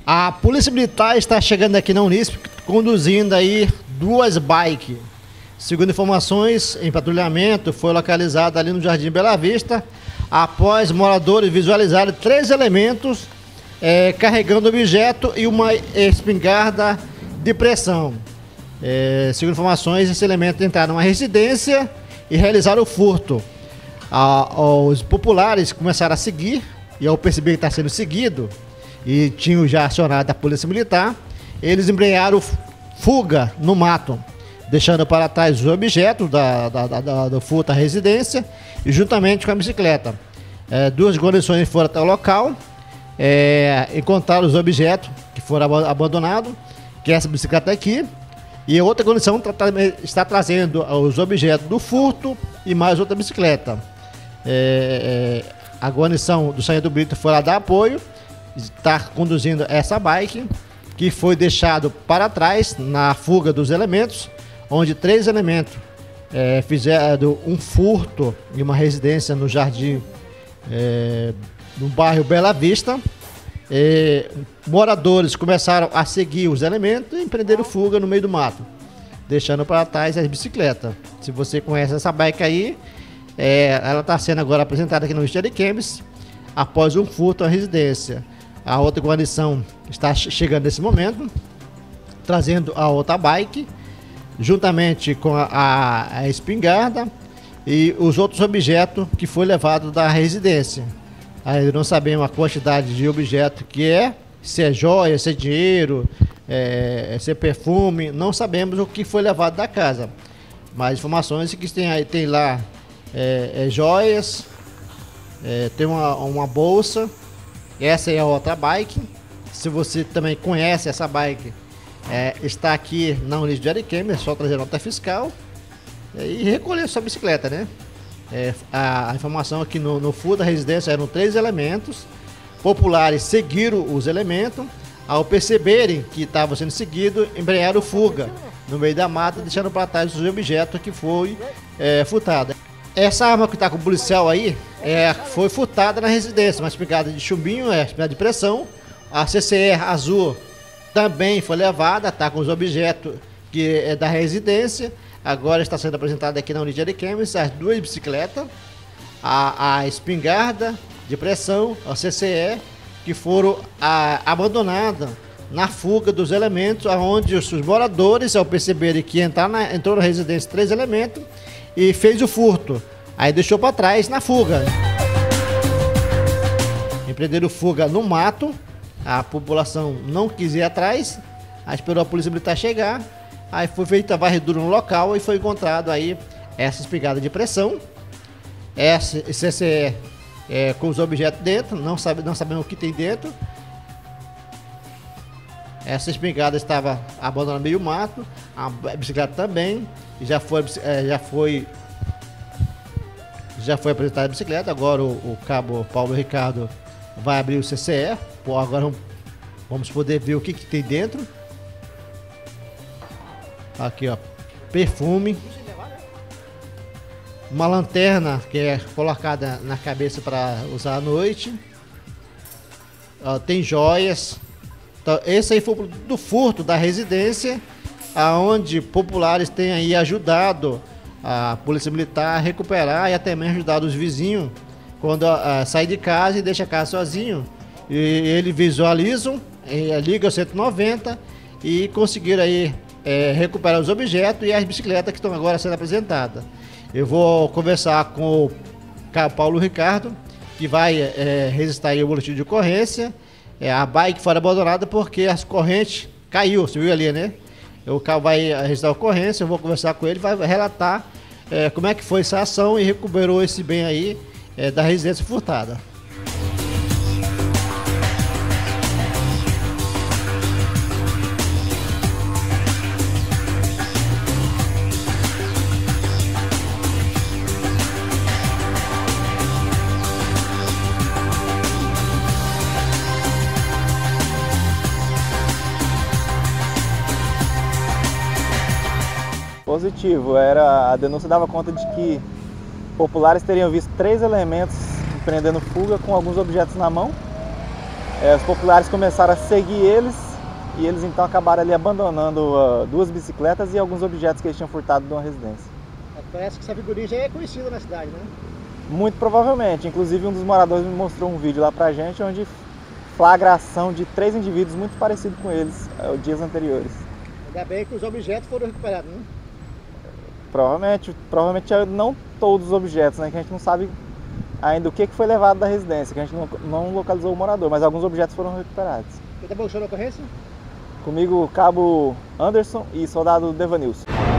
A Polícia Militar está chegando aqui na Unisp, conduzindo aí duas bikes. Segundo informações, em patrulhamento, foi localizado ali no Jardim Bela Vista, após moradores visualizarem 3 elementos carregando objeto e uma espingarda de pressão. Segundo informações, esses elementos entraram numa residência e realizaram o furto. Os populares começaram a seguir, e ao perceber que está sendo seguido, e tinham já acionado a Polícia Militar, eles embrenharam fuga no mato, deixando para trás os objetos do furto à residência e juntamente com a bicicleta. Duas guarnições foram até o local, encontraram os objetos que foram abandonados, que é essa bicicleta aqui, e a outra guarnição está trazendo os objetos do furto e mais outra bicicleta. A guarnição do Sargento Brito foi lá dar apoio, está conduzindo essa bike, que foi deixado para trás na fuga dos elementos, onde 3 elementos fizeram um furto em uma residência no jardim, no bairro Bela Vista. Moradores começaram a seguir os elementos e empreenderam fuga no meio do mato, deixando para trás as bicicletas. Se você conhece essa bike aí, ela está sendo agora apresentada aqui no Steady Cameras após um furto à residência. A outra guarnição está chegando nesse momento, trazendo a outra bike, juntamente com a espingarda e os outros objetos que foi levado da residência. Aí não sabemos a quantidade de objeto que se é joia, se é dinheiro, se é perfume, não sabemos o que foi levado da casa. Mas informações que tem lá joias, tem uma bolsa. Essa é a outra bike. Se você também conhece essa bike, está aqui na Unisp de Ariquemes, é só trazer nota fiscal e recolher sua bicicleta, né? A informação aqui no furto da residência eram 3 elementos. Populares seguiram os elementos. Ao perceberem que estavam sendo seguidos, embrenharam fuga no meio da mata, deixando para trás os objetos que foi furtado. Essa arma que está com o policial aí foi furtada na residência, uma espingarda de chumbinho, espingarda de pressão. A CCE azul também foi levada, está com os objetos que é da residência. Agora está sendo apresentada aqui na Unisp de Ariquemes as 2 bicicletas, a espingarda de pressão, a CCE, que foram abandonadas na fuga dos elementos, onde os moradores, ao perceberem que entrou na residência 3 elementos, e fez o furto, aí deixou para trás na fuga. Empreenderam fuga no mato, a população não quis ir atrás, aí esperou a Polícia Militar chegar, aí foi feita a varredura no local e foi encontrado aí essa espingarda de pressão, essa CCE com os objetos dentro, não sabemos o que tem dentro. Essa espingarda estava abandonada no meio do mato, a bicicleta também, já foi apresentada a bicicleta. Agora o cabo Paulo Ricardo vai abrir o CCE. Agora vamos poder ver o que tem dentro. Aqui, ó, perfume, uma lanterna que é colocada na cabeça para usar à noite. Tem joias. Então, esse aí foi do furto da residência, aonde populares têm aí ajudado a Polícia Militar a recuperar e até mesmo ajudado os vizinhos quando sai de casa e deixa a casa sozinho. E eles visualizam, ligam 190 e conseguiram aí recuperar os objetos e as bicicletas que estão agora sendo apresentadas. Eu vou conversar com o Paulo Ricardo, que vai registrar aí o boletim de ocorrência. A bike foi abandonada porque as correntes caiu, você viu ali, né? O carro vai registrar a ocorrência, eu vou conversar com ele, vai relatar como é que foi essa ação e recuperou esse bem aí da residência furtada. Positivo, a denúncia dava conta de que populares teriam visto 3 elementos empreendendo fuga com alguns objetos na mão. Os populares começaram a seguir eles e eles então acabaram ali abandonando 2 bicicletas e alguns objetos que eles tinham furtado de uma residência. Parece que essa figurinha já é conhecida na cidade, né? Muito provavelmente, inclusive um dos moradores me mostrou um vídeo lá pra gente onde flagra a ação de 3 indivíduos muito parecidos com eles, dias anteriores. Ainda bem que os objetos foram recuperados, né? Provavelmente não todos os objetos, né? Que a gente não sabe ainda o que foi levado da residência, que a gente não localizou o morador, mas alguns objetos foram recuperados. Quem está bolsando a ocorrência? Comigo, Cabo Anderson e Soldado Devanilson.